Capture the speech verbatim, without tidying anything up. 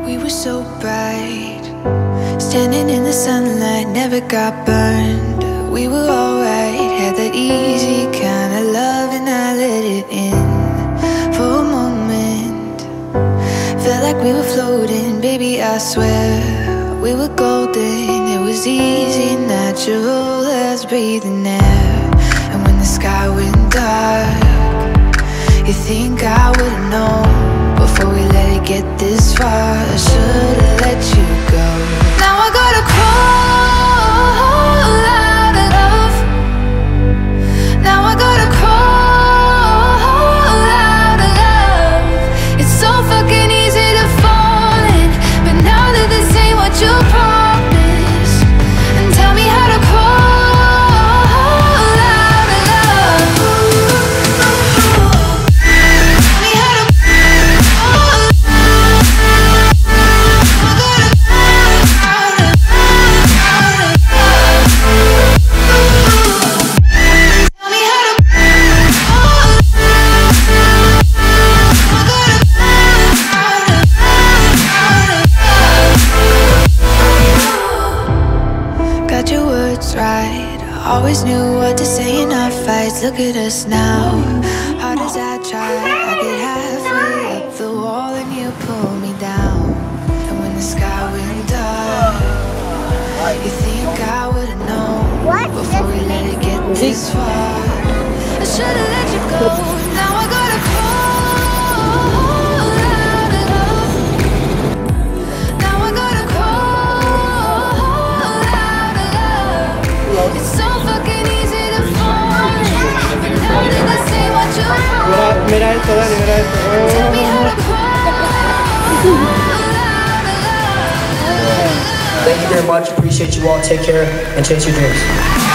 We were so bright, standing in the sunlight, never got burned. We were alright, had that easy kind of love, and I let it in for a moment. Felt like we were floating, baby, I swear we were golden. It was easy, natural as breathing air. And when the sky went dark, you think I would've known before we let it get this far. I should've let you go. Now I gotta crawl out of love. Now I gotta crawl out of love. It's so fucking easy to fall in, but now that this ain't what you promised, and tell me how to crawl out of love. Tell me how to right. Always knew what to say in our fights. Look at us now. Hard as I try, I get halfway up the wall and you pull me down. And when the sky went dark, you think I would've known before we let it get this far. I should've let you go. Now I gotta crawl out of love. Now I gotta crawl out of love. It's so fucking easy to fall in, but now that I say what you want, Mira esto, dale, mira esto. tell me how to crawl out of love. Thank you very much. Appreciate you all. Take care and chase your dreams.